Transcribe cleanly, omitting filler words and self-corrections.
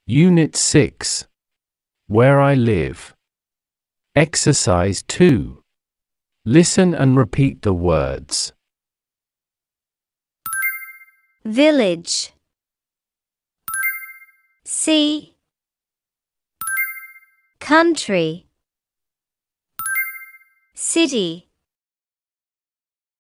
Unit 6. Where I live. Exercise 2. Listen and repeat the words. Village, sea, country, city.